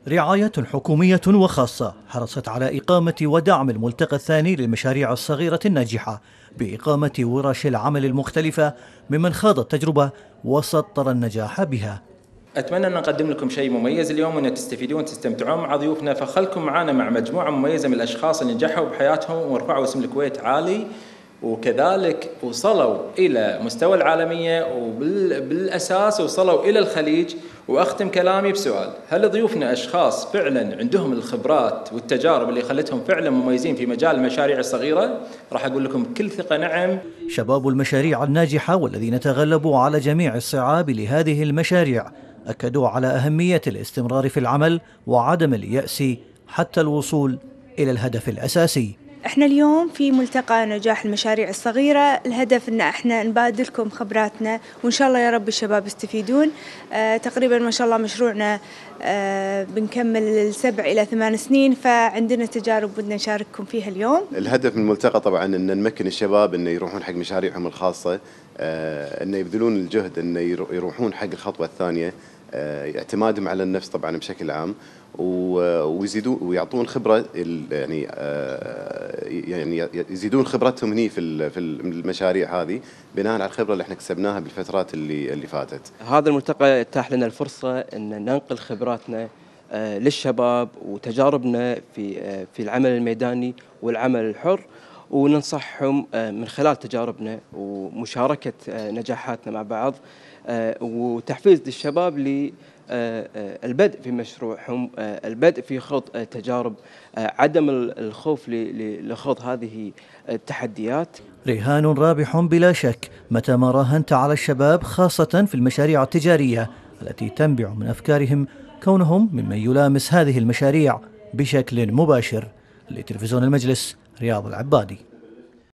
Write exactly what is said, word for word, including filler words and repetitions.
رعاية حكومية وخاصة حرصت على إقامة ودعم الملتقى الثاني للمشاريع الصغيرة الناجحة بإقامة ورش العمل المختلفة ممن خاض التجربة وسطر النجاح بها. أتمنى أن نقدم لكم شيء مميز اليوم وأن تستفيدون وتستمتعون مع ضيوفنا، فخلكم معنا مع مجموعة مميزة من الأشخاص اللي نجحوا بحياتهم ورفعوا اسم الكويت عالي، وكذلك وصلوا إلى مستوى العالمية، وبالأساس وصلوا إلى الخليج. وأختم كلامي بسؤال: هل ضيوفنا أشخاص فعلا عندهم الخبرات والتجارب اللي خلتهم فعلا مميزين في مجال المشاريع الصغيرة؟ راح أقول لكم بكل ثقة نعم. شباب المشاريع الناجحة والذين تغلبوا على جميع الصعاب لهذه المشاريع أكدوا على أهمية الاستمرار في العمل وعدم اليأس حتى الوصول إلى الهدف الأساسي. احنا اليوم في ملتقى نجاح المشاريع الصغيرة، الهدف ان احنا نبادلكم خبراتنا وان شاء الله يا رب الشباب يستفيدون. اه تقريبا ما شاء الله مشروعنا اه بنكمل سبع الى ثمان سنين، فعندنا تجارب بدنا نشارككم فيها اليوم. الهدف من الملتقى طبعا ان نمكن الشباب انه يروحون حق مشاريعهم الخاصة، اه انه يبذلون الجهد انه يروحون حق الخطوة الثانية، اه اعتمادهم على النفس طبعا بشكل عام، ويزيدون ويعطون خبره يعني يعني يزيدون خبرتهم هني في في المشاريع هذه بناء على الخبره اللي احنا كسبناها بالفترات اللي اللي فاتت. هذا الملتقى اتاح لنا الفرصه ان ننقل خبراتنا للشباب وتجاربنا في في العمل الميداني والعمل الحر، وننصحهم من خلال تجاربنا ومشاركه نجاحاتنا مع بعض، وتحفيز للشباب ل البدء في مشروعهم، البدء في خوض تجارب، عدم الخوف لخوض هذه التحديات. رهان رابح بلا شك متى ما راهنت على الشباب، خاصة في المشاريع التجارية التي تنبع من أفكارهم كونهم ممن يلامس هذه المشاريع بشكل مباشر. لتلفزيون المجلس، رياض العبادي.